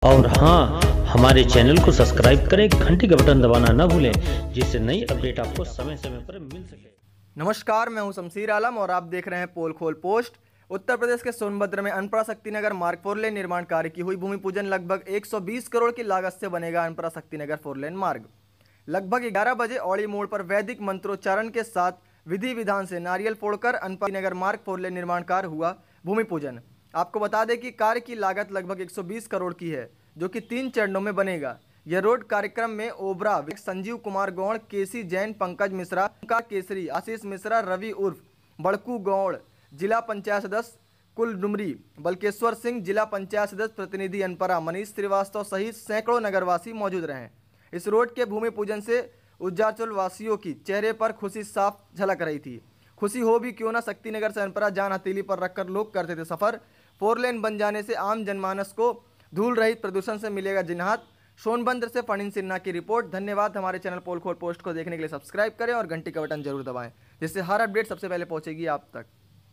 और हाँ, हमारे चैनल को सब्सक्राइब करें, घंटी का बटन दबाना न भूलें, जिससे नई अपडेट आपको समय समय पर मिल सके। नमस्कार, मैं हूं शमशीर आलम और आप देख रहे हैं पोल खोल पोस्ट। उत्तर प्रदेश के सोनभद्र में अनपरा शक्तिनगर मार्ग 4 लेन निर्माण कार्य की हुई भूमि पूजन। लगभग 120 करोड़ की लागत से बनेगा अनपरा शक्तिनगर 4 लेन मार्ग। लगभग 11 बजे औड़ी मोड़ पर वैदिक मंत्रोच्चारण के साथ विधि विधान से नारियल फोड़कर अनपरा शक्तिनगर मार्ग 4 लेन निर्माण कार्य हुआ भूमि पूजन। आपको बता दें कि कार्य की लागत लगभग 120 करोड़ की है, जो कि 3 चरणों में बनेगा। यह रोड कार्यक्रम में ओबरा संजीव कुमार गौड़, केसी जैन, पंकज मिश्रा, केसरी, आशीष मिश्रा, रवि उर्फ बड़कू गौड़, जिला पंचायत सदस्य कुल डुमरी, बलकेश्वर सिंह, जिला पंचायत सदस्य प्रतिनिधि अनपरा, मनीष श्रीवास्तव सहित सैकड़ों नगरवासी मौजूद रहे। इस रोड के भूमि पूजन से उज्जाचल वासियों की चेहरे पर खुशी साफ झलक रही थी। खुशी हो भी क्यों ना, शक्तिनगर से अनपरा जान हथेली पर रखकर लोग करते थे सफर। 4 लेन बन जाने से आम जनमानस को धूल रहित प्रदूषण से मिलेगा जिन्हात। सोनभद्र से फणीन सिन्हा की रिपोर्ट। धन्यवाद। हमारे चैनल पोल खोल पोस्ट को देखने के लिए सब्सक्राइब करें और घंटी का बटन जरूर दबाएं, जिससे हर अपडेट सबसे पहले पहुंचेगी आप तक।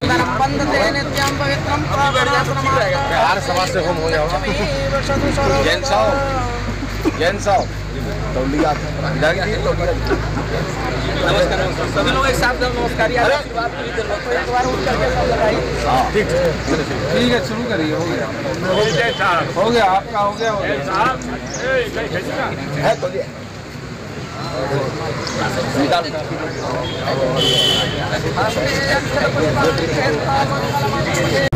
सभी लोग एक साथ नमस्कार। ठीक है, शुरू करिए। हो गया आपका, हो गया है।